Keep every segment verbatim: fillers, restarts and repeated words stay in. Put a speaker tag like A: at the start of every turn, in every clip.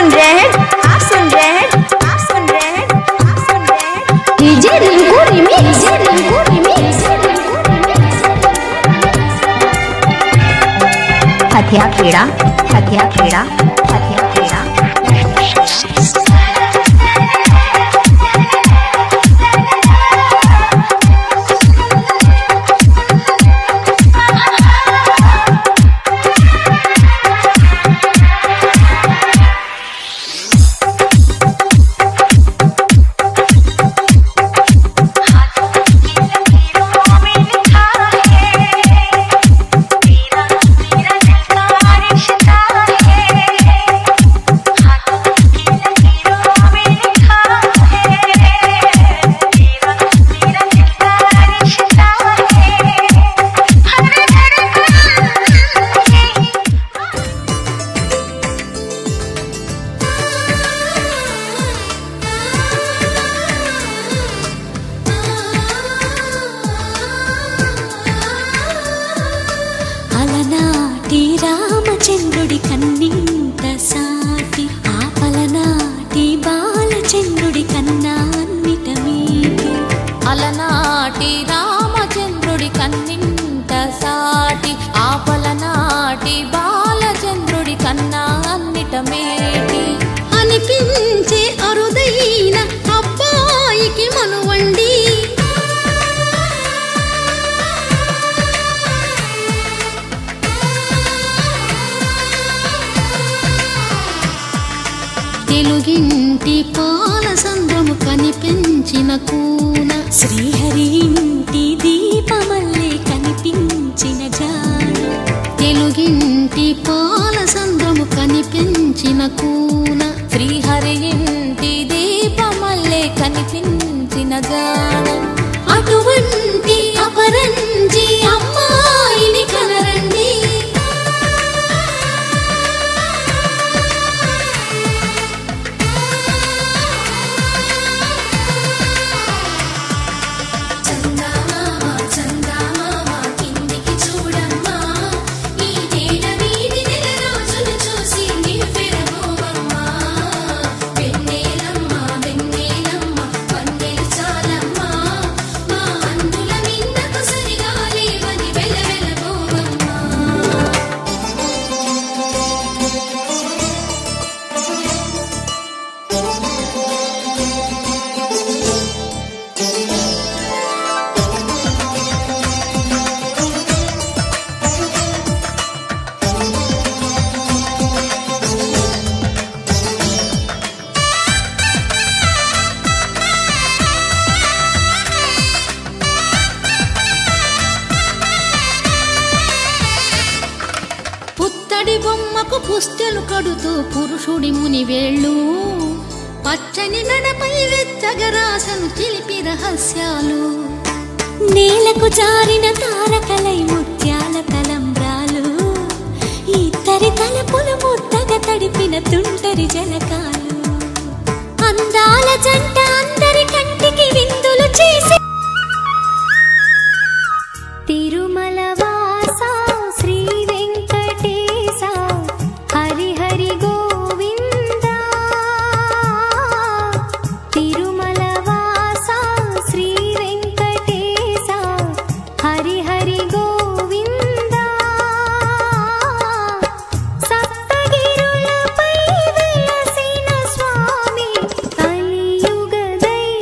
A: सुन रहे हैं आप सुन रहे हैं आप सुन रहे हैं आप सुन रहे हैं DJ Rinku remix Rinku remix Hathiya Kheda हथिया खेड़ा हथिया खेड़ा రామచంద్రుడి కన్నింత సాటి ఆపలనాటి బాలచంద్రుడి కన్నా అన్నిట మీటి అలనాటి రామచంద్రుడి కన్నింత సాటి ఆపలనాటి బాలచంద్రుడి కన్నా అన్నిట మేటి అనిపించే అరుదైన అబ్బాయికి మనువండి తెలుగింటి పాలసంద్రము కనిపించిన కూన శ్రీహరి ఇంటి దీపమల్లే కనిపించిన జాడ తెలుగింటి పాలసంద్రము కనిపించిన కూన శ్రీహరి ఇంటి దీపమల్లే కనిపించిన జాడ అటువంటి అపరంజి అమ్మాయిని కనరండి బొమ్మకు పుస్తెలు కడుతూ పురుషుడి ముని వేళ్ళు పచ్చని నడపై వెచ్చగరాసను చిలిపి రహస్యాలు నేలకు జారిన తారకలై ముత్యాల తలంబ్రాలు ఇద్దరి తలపులు ముద్దగా తడిపిన తుంటరి జలకాలు అందాల జంట అందరి కంటికి విందులు చేసి తిరుమల వాస శ్రీ హరి హరి గోవింద తిరుమల వాస శ్రీ వెంకటేశ హరి హరి గోవింద సప్తగిరులపై వెలసిన స్వామి కలియుగ దైవం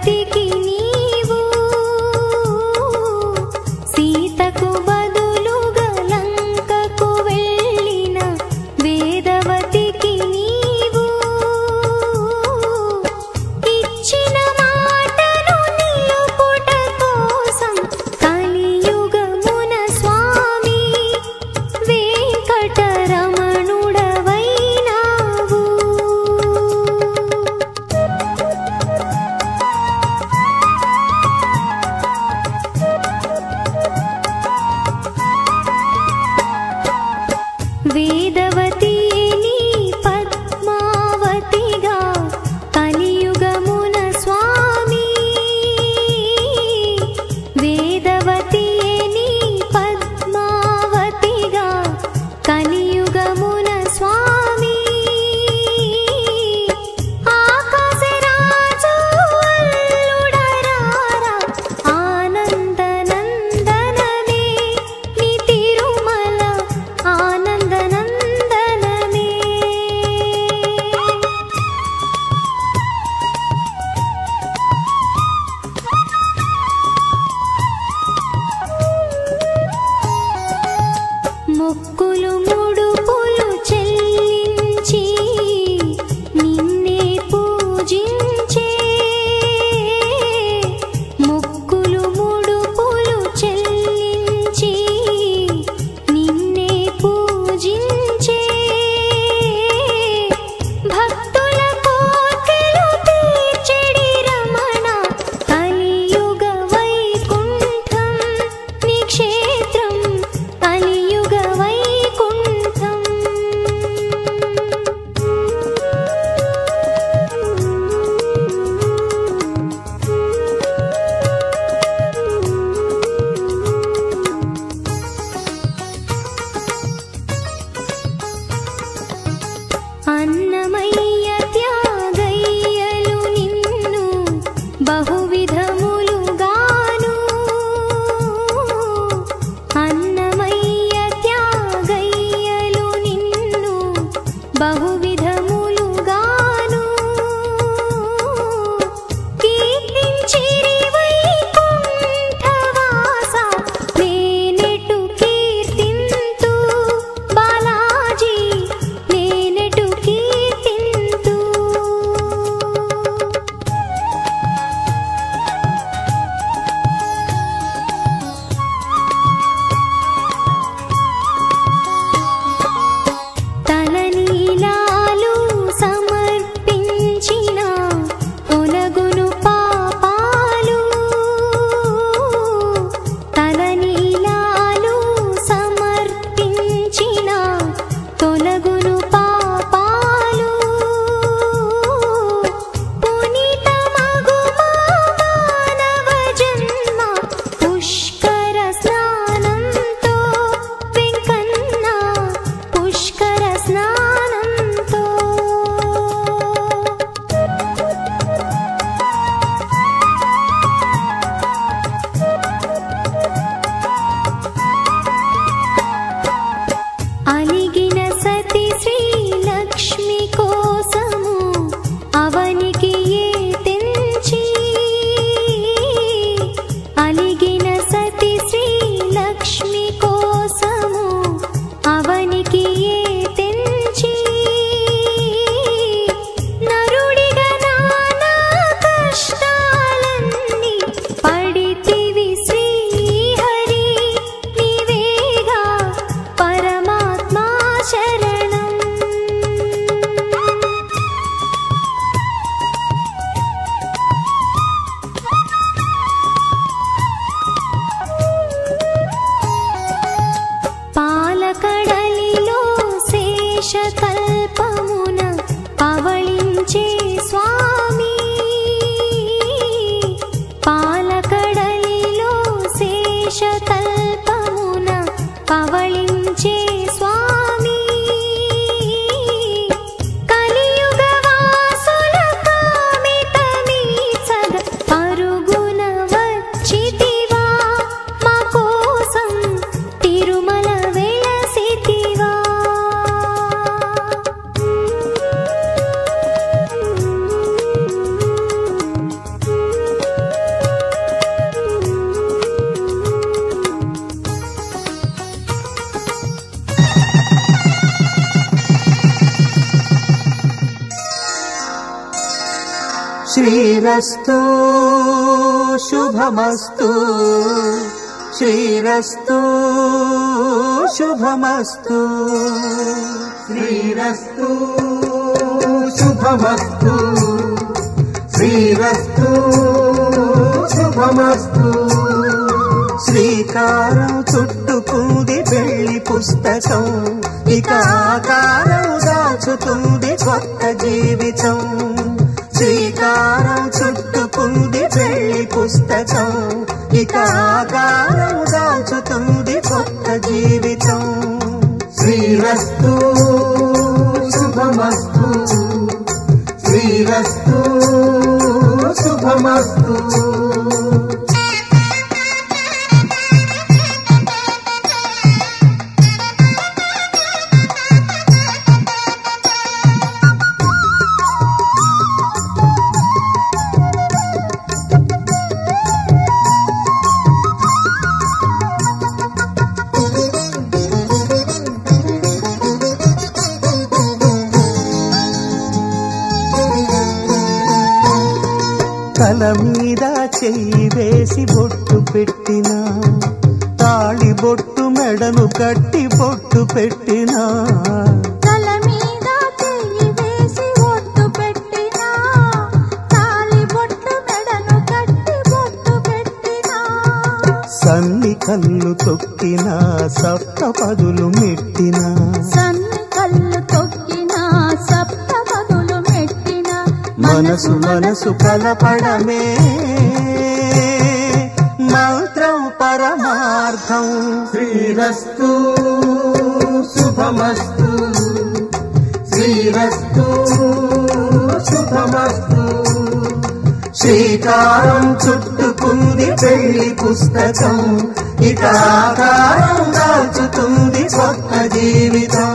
A: జగతికి నీవు సీతకు బదులుగా లంకకు వెళ్ళిన వేదవతికి నీవు ఇచ్చిన మాటను నిలుపుట కోసం కలియుగమున స్వామి వెంకటరమణుడవైనావు. వేదవతి నీ పద్మావతిగా కలియుగమున స్వామి వేదవతి నీ పద్మావతిగా కలియుగమున స్వామి ఆకాశరాజు అల్లుడరారా ఆనందనందనమే నీ తిరుమల ఆనందనందనమే. మొక్కులు ముడుపులు చెల్లించి నిన్నే పూజించే మొక్కులు ముడుపులు చెల్లించి నిన్నే పూజించే భక్తుల కోర్కెలు తీర్చెడి రమణ కలియుగ వైకుంఠం నీ క్షేత్రం కలియుగ వైకుంఠం. అన్నమయ్య త్యాగయ్యలు నిన్ను బహువిధములుగాను అన్నమయ్య త్యాగయ్యలు నిన్ను బహువిధములుగాను కీర్తించిరి వైకుంఠవాస నేనెటు కీర్తింతు బాలాజీ నేనెటు కీర్తింతు.
B: శ్రీరస్తు శుభమస్తు శ్రీరస్తు శుభమస్తు శ్రీరస్తు శుభమస్తు శ్రీరస్తు శుభమస్తు శ్రీకారం చుట్టుకుంది పెళ్లి పుస్తకం ఇక ఆకారం దాచుతుంది కొత్త జీవితం శ్రీకారం చుట్టుకుంది పెళ్లి పుస్తకం ఇక ఆకారం దాచుతుంది కొత్త జీవితం శ్రీరస్తు శుభమస్తు శ్రీరస్తు శుభమస్తు తల మీద చెయ్యి వేసి బొట్టు పెట్టినా తాళి బొట్టు మెడను కట్టి బొట్టు పెట్టినా
A: తల మీద చెయ్యి వేసి బొట్టు పెట్టినా తాళి బొట్టు మెడను కట్టి బొట్టు పెట్టినా
B: సన్ని కళ్ళు తొక్కినా సప్త పదులు మెట్టినా
A: సన్ని కళ్ళు తొక్కినా సప్త పదులు మెట్టినా
B: మనసు మనసు కలపడమే మంత్రం పరమార్థం శ్రీరస్తు శుభమస్తు శ్రీరస్తు శుభమస్తు శ్రీకారం చుట్టుకుంది పెళ్లి పుస్తకం ఇక ఆకారం దాచుతుంది కొత్త జీవితం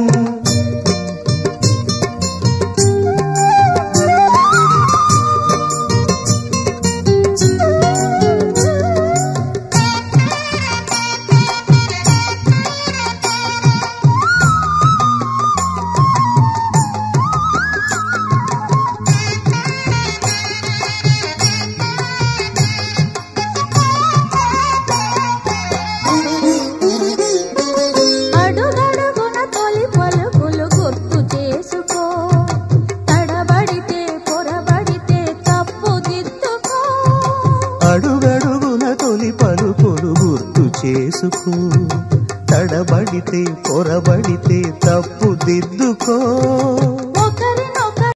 B: అడుగడుగున తొలి పలుకులు గుర్తు చేసుకో తడబడితే పొరబడితే తప్పు దిద్దుకో